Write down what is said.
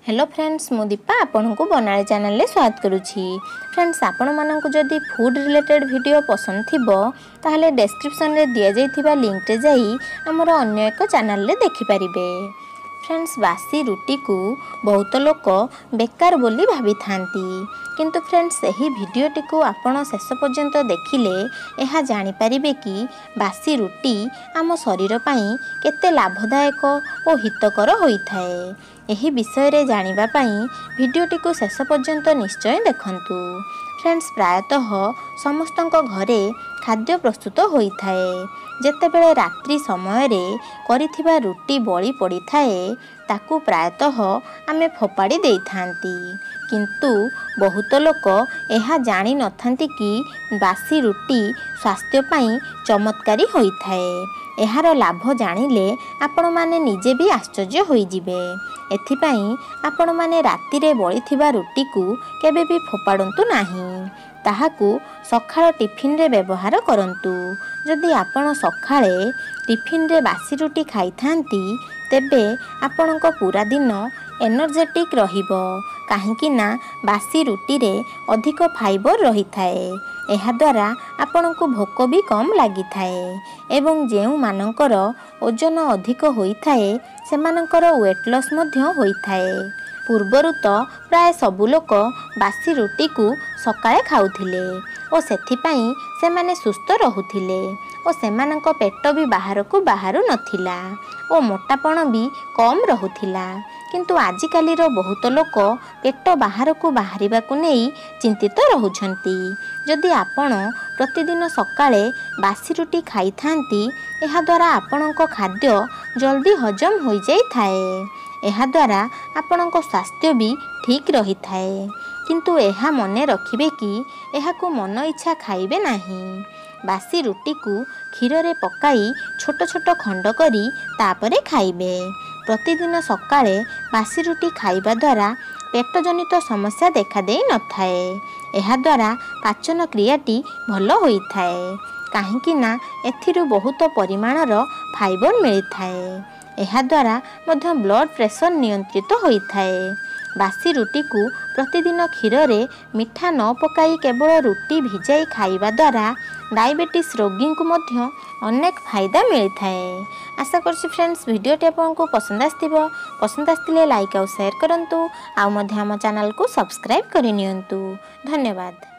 Hello friends, मु दीपा आपन को बनाले चैनल रे स्वागत करुछि। फ्रेंड्स, आपण मानक जदि फूड रिलेटेड वीडियो पसंद थिबो ताहले डिस्क्रिप्शन रे दिया जाइथिबा लिंक रे जाई हमर अन्य एक चैनल रे देखि परिबे। फ्रेंड्स, बासी रुटी को बहुत लोक बेकार बोली भाभी थांती, किंतु फ्रेंड्स सही वीडियोटी को आपण शेष पर्यंत देखिले यह जानि परिबे कि बासी रुटी आम शरीर पई केते लाभदायक और हितकर होइथाए। एही विषय रे जानिबा पई वीडियोटी को शेष पर्यंत निश्चय देखंतु। फ्रेंड्स, प्रायतः समस्तंक घरे खाद्य प्रस्तुत होइथाए। जेतेबेले रात्रि समय रे करिथिबा रुटी बळी पड़ी थाए ताकू प्रायतः आमे फोपाड़ी देई थांती, किंतु बहुत लोक यह जानी नथांती कि बासी रुटी स्वास्थ्य पई चमत्कारी होइथाए। एहार लाभ जानिले आपण माने निजे भी आश्चर्य होई जिवे। एथिपाई आपण माने राति रे बळी थिबा रुटी को केबे भी फोपाडंतु नाही, ताहाकू सखाळ टिफिन रे व्यवहार करंतु। जदि आपण सखाळे टिफिन रे बासी रुटी खाई थांती तेबे आपणक पूरा दिन एनर्जेटिक रहिबो, काहेकि ना बासी रुटी रे अधिक फाइबर रही थाए। एहा द्वारा आपणक भोक भी कम लागि थाए एवं जेउ मानकर ओजन अधिक होई थाए सेमानकर वेट लॉस मध्य होई थाए। पूर्वरु तो प्राय सबु लोक बासी रुटी को सकाळे खाउथिले और सेथिपाई सेमाने सुस्थ रहुथिले और सेमानक पेट भी बाहर को बाहरु नथिला और मोटापण भी कम रहुथिला। किंतु आजिकाली रो बहुत लोक पेट बाहर को बाहरिबा को नहीं चिंतित रहुछंती। जदि आपण प्रतिदिन सकाळे बासी रुटी खाई थांती एहा द्वारा आपणक खाद्य जल्दी हजम होई जाई थाए। एहा द्वारा आपणक स्वास्थ्य भी ठीक रही थाए, किंतु एहा मने रखिबे कि एहा को मन इच्छा खाइबे नाही। बासी रुटी को क्षीर रे पकाई छोट छोट खंड करी तापरे खाइबे। प्रतिदिन सकाळे बासी रुटी खाइबा द्वारा पेट जनित समस्या देखा देई न थाए। एहा द्वारा पाचन क्रियाटी भल होई थाए, काहेकि ना एथिरु बहुत परिमाणर फाइबर मिली थाए। एहा द्वारा मध्य ब्लड प्रेशर नियंत्रित होई थाए। बासी रुटी को प्रतिदिन क्षीर रे मिठा न पकाई केवल रुटी भिजाई खाइबा द्वारा डायबिटीज रोगी को मध्य अनेक फायदा मिली थाए। आशा करछि फ्रेंड्स वीडियोटी आपको पसंद आस्थिबो। पसंद आस्थिले लाइक और शेयर करंतु, आ मध्य आम चैनल को सब्सक्राइब करि नियंतु। धन्यवाद।